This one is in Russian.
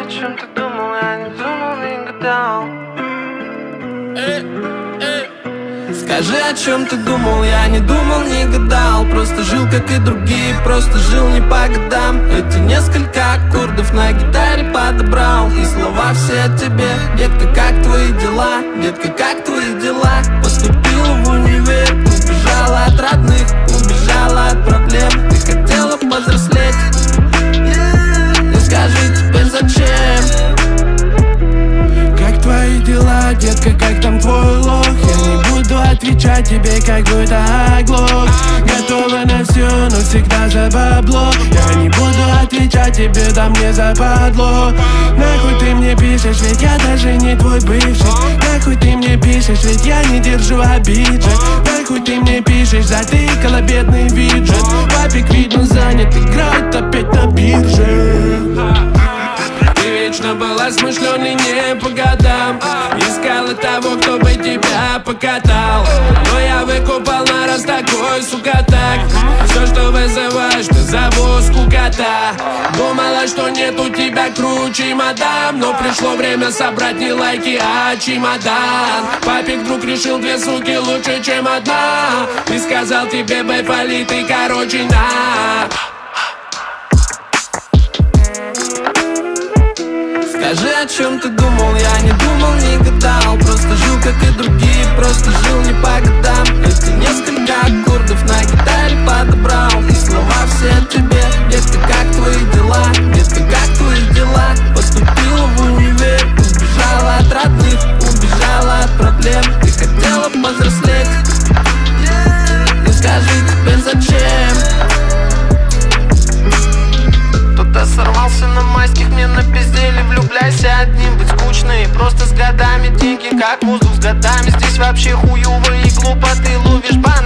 о чем ты думал, я не думал, не гадал. Скажи, о чем ты думал, я не думал, не гадал. Просто жил, как и другие, просто жил не по годам. Эти несколько аккордов на гитаре подобрал, и слова все о тебе. Детка, как твои дела? Детка, как твои дела? Поступила в универ, убежала от родных, убежала от проблем. Ты хотела повзрослеть, ну скажи теперь зачем? Как твои дела, детка, как там твой лох? Я не буду отвечать тебе, как будто оглох. Готова на все, но всегда за бабло. Я не буду отвечать тебе, да мне западло. Нахуй ты мне пишешь, ведь я даже не твой бывший. Нахуй ты мне пишешь, ведь я не держу обиджек. Нахуй ты мне пишешь, затыкала бедный виджет. Папик, видно, занят, играет опять на бирже. Ты вечно была смышленой не по годам. Искала того, кто бы тебя покатал. Но я выкупал на раз такой, сука, так. Все, что вызываешь, ты зову скукота. Думала, что нет у тебя круче, мадам. Но пришло время собрать не лайки, а чемодан. Папик вдруг решил две суки лучше, чем одна. И сказал тебе, бэйфали, ты короче на. Скажи, о чем ты думал, я не думал, не гадал. Просто жил, как и другие, просто жил не по годам. Эти несколько аккордов на гитаре подобрал, и слова все о тебе. Детка, как твои дела? Детка, как твои дела? Поступила в универ, убежала от родных, убежала от проблем. Ты хотела повзрослеть, ну скажи теперь зачем? Кто-то сорвался на майских, мне напиздели. Влюбляйся одним, быть скучной. Просто с годами деньги как воздух с годами. Здесь вообще хуёво и глупо, ты ловишь банк.